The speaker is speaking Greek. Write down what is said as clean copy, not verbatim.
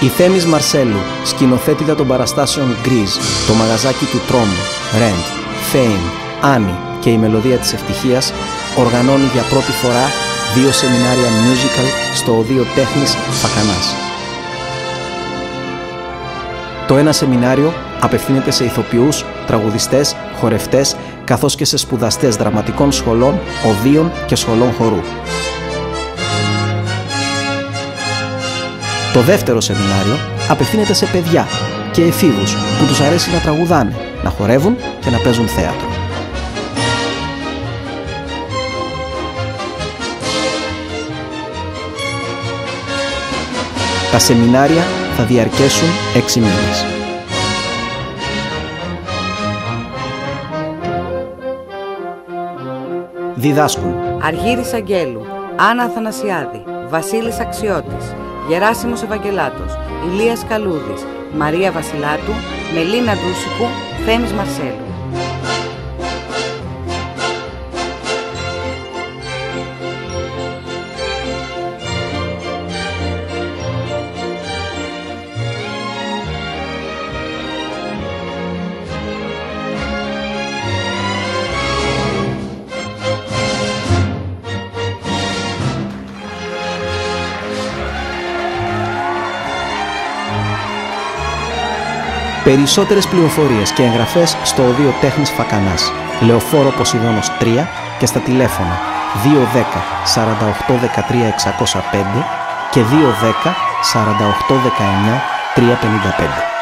Η Θέμης Μαρσέλου, σκηνοθέτητα των παραστάσεων Grease, το μαγαζάκι του τρόμου, Rent, Fame, Annie και η μελωδία της ευτυχίας, οργανώνει για πρώτη φορά 2 σεμινάρια musical στο Οδείο Τέχνης Φακανάς. Το ένα σεμινάριο απευθύνεται σε ηθοποιούς, τραγουδιστές, χορευτές, καθώς και σε σπουδαστές δραματικών σχολών, οδείων και σχολών χορού. Το δεύτερο σεμινάριο απευθύνεται σε παιδιά και εφήβους που τους αρέσει να τραγουδάνε, να χορεύουν και να παίζουν θέατρο. Τα σεμινάρια θα διαρκέσουν 6 μήνες. Διδάσκουν Αργύρης Αγγέλου, Άννα Αθανασιάδη, Βασίλης Αξιώτης, Γεράσιμος Ευαγγελάτος, Ηλίας Καλούδης, Μαρία Βασιλάτου, Μελίνα Ντούσικου, Θέμης Μαρσέλου. Περισσότερες πληροφορίες και εγγραφές στο Οδείο Τέχνης Φακανάς, Λεωφόρο Ποσειδώνος 3 και στα τηλέφωνα 210 48 13 605 και 210 48 19 355.